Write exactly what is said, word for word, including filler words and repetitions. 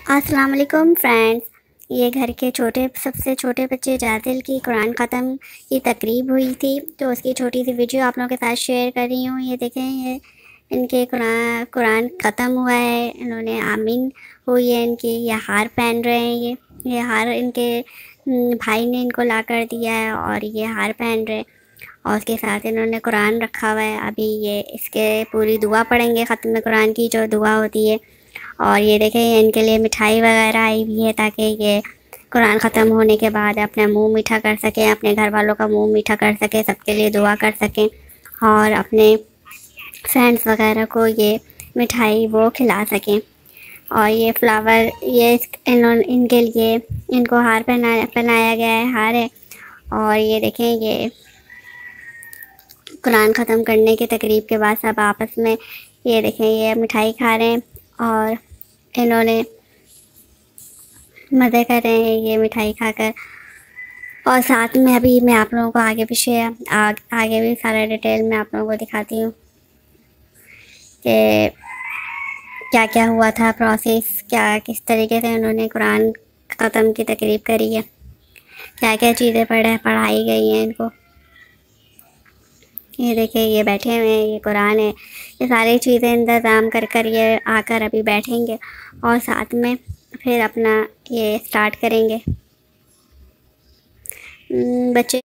अस्सलाम वालेकुम फ्रेंड्स। ये घर के छोटे सबसे छोटे बच्चे जादिल की कुरान ख़त्म की तकरीब हुई थी, तो उसकी छोटी सी वीडियो आप लोगों के साथ शेयर कर रही हूँ। ये देखें, ये इनके कुरान कुरान ख़त्म हुआ है, इन्होंने आमीन हुई है इनकी। ये हार पहन रहे हैं, ये ये हार इनके भाई ने इनको ला कर दिया है और ये हार पहन रहे हैं और उसके साथ इन्होंने कुरान रखा हुआ है। अभी ये इसके पूरी दुआ पढ़ेंगे, ख़त्म कुरान की जो दुआ होती है। और ये देखें, इनके लिए मिठाई वगैरह आई हुई है ताकि ये कुरान ख़त्म होने के बाद अपना मुंह मीठा कर सकें, अपने घर वालों का मुंह मीठा कर सकें, सबके लिए दुआ कर सकें और अपने फ्रेंड्स वगैरह को ये मिठाई वो खिला सकें। और ये फ्लावर, ये इन्होंने इनके लिए इनको हार पहनाया पहनाया गया है, हार है। और ये देखें, ये कुरान ख़त्म करने की तकरीब के बाद सब आपस में ये देखें, ये मिठाई खा रहे हैं और इन्होंने मज़े कर रहे हैं ये मिठाई खाकर। और साथ में अभी मैं आप लोगों को आगे पीछे आग, आगे भी सारा डिटेल में आप लोगों को दिखाती हूँ कि क्या क्या हुआ था, प्रोसेस क्या, किस तरीके से उन्होंने कुरान ख़त्म की तकरीब करी है, क्या क्या चीज़ें पढ़े पढ़ाई गई हैं इनको। ये देखिए, ये बैठे हुए हैं, ये कुरान है, ये सारी चीज़ें इंतज़ाम कर कर ये आकर अभी बैठेंगे और साथ में फिर अपना ये स्टार्ट करेंगे। बच्चे